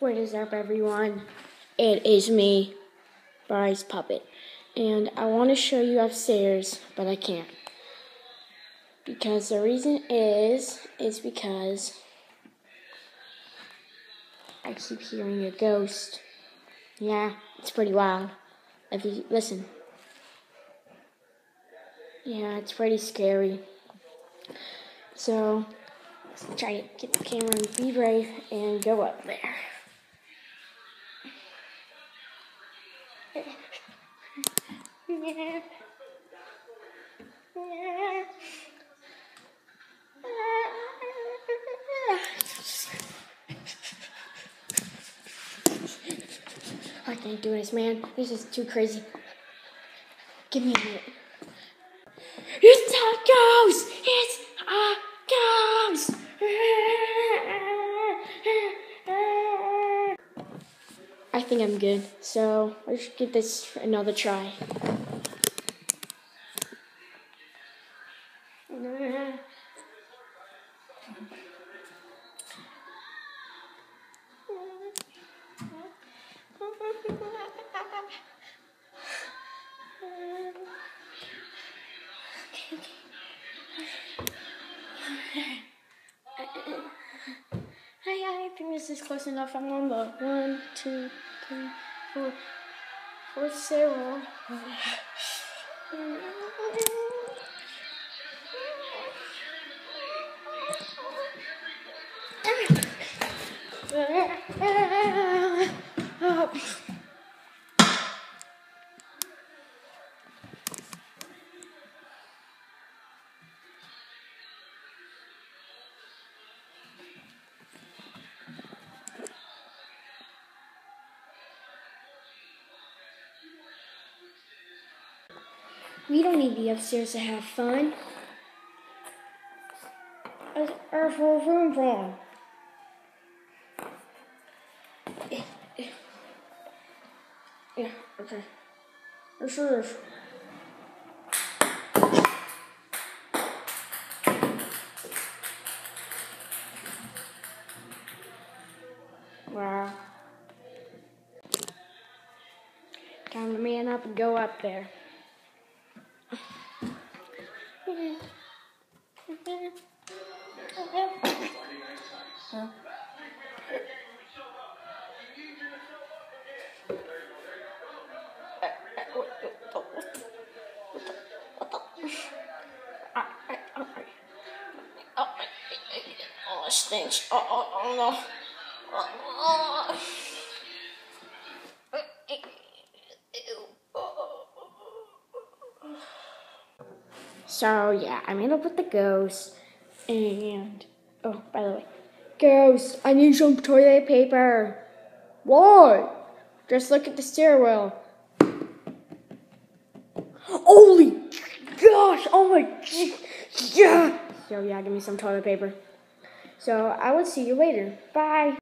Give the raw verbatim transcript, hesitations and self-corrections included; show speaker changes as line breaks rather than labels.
What is up, everyone? It is me, Bryce Puppet, and I want to show you upstairs, but I can't. Because the reason is, is because I keep hearing a ghost. Yeah, it's pretty wild. If you listen. Yeah, it's pretty scary. So, let's try to get the camera and be brave and go up there. Yeah. Yeah. I can't do this, man. This is too crazy. Give me a minute. It's a ghost! It's a ghost! I think I'm good, so let's give this another try. I, I think this is close enough. I'm on the one, two, three, four, fourth stairwell. We don't need the upstairs to have fun. That's our room wrong. Yeah, okay. For sure. Wow. Time to man up and go up there. Huh? Oh, it stinks. Oh, oh, oh no. Oh, oh. So, yeah, I made up with the ghost. And, oh, by the way, ghost, I need some toilet paper. Why? Just look at the stairwell. Holy gosh! Oh my god! Yeah! So yeah, give me some toilet paper. So I will see you later. Bye!